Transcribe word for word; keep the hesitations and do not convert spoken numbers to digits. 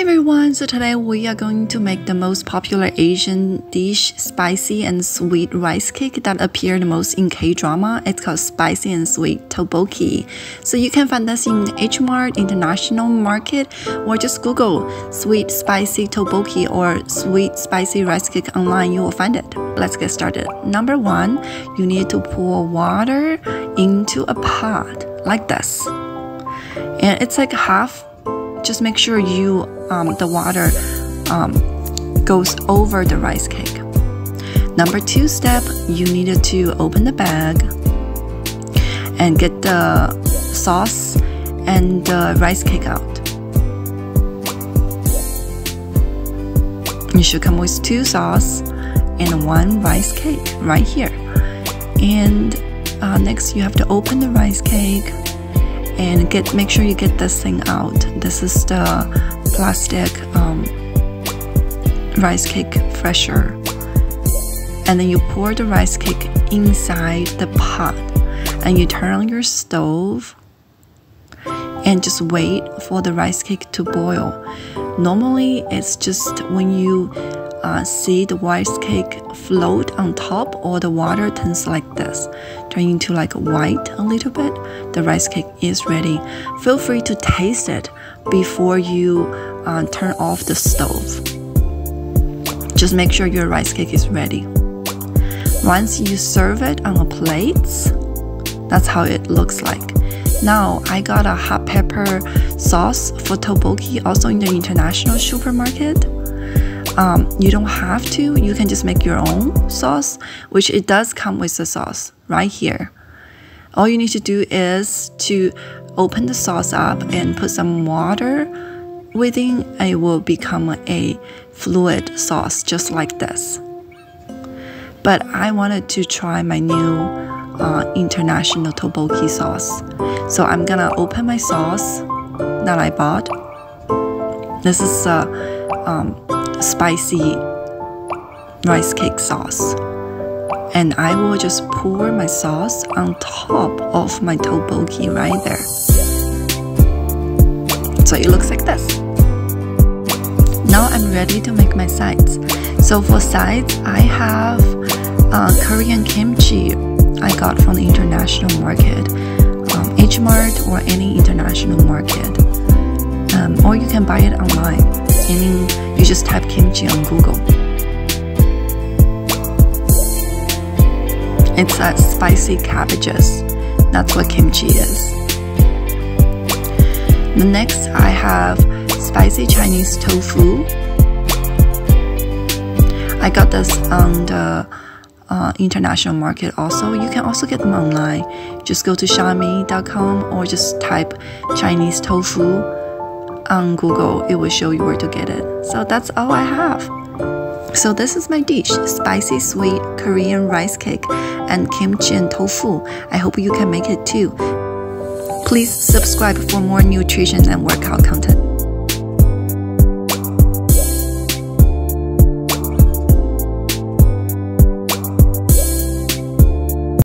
everyone, so today we are going to make the most popular Asian dish, spicy and sweet rice cake that appeared most in K-drama. It's called spicy and sweet tteokbokki. So you can find this in H Mart, International Market, or just Google sweet spicy tteokbokki or sweet spicy rice cake online, you will find it. Let's get started. Number one, you need to pour water into a pot like this. And it's like half. Just make sure you um, the water um, goes over the rice cake. Number two step, you needed to open the bag and get the sauce and the rice cake out. You should come with two sauce and one rice cake right here. And uh, next you have to open the rice cake and get make sure you get this thing out. This is the plastic um, rice cake fresher, and then you pour the rice cake inside the pot and you turn on your stove and just wait for the rice cake to boil. Normally it's just when you uh, see the rice cake float on top or the water turns like this, turn into like white a little bit, the rice cake is ready. Feel free to taste it before you uh, turn off the stove. Just make sure your rice cake is ready. Once you serve it on a plate, that's how it looks like. Now I got a hot pepper sauce for tteokbokki, also in the international supermarket. Um, you don't have to, you can just make your own sauce, which it does come with the sauce right here. All you need to do is to open the sauce up and put some water within. It will become a fluid sauce just like this. But I wanted to try my new uh, international tteokbokki sauce. So I'm gonna open my sauce that I bought. This is a um, spicy rice cake sauce, and I will just pour my sauce on top of my tteokbokki right there. So it looks like this. Now I'm ready to make my sides. So for sides, I have uh, Korean kimchi I got from the international market, um, H Mart or any international market, um, or you can buy it online. Any, you just type kimchi on Google. It's uh, spicy cabbages. That's what kimchi is. The next I have spicy Chinese tofu. I got this on the uh, international market also. You can also get them online. Just go to xiaomi dot com or just type Chinese tofu on Google. It will show you where to get it. So that's all I have. So this is my dish, spicy sweet Korean rice cake and kimchi and tofu. I hope you can make it too. Please subscribe for more nutrition and workout content.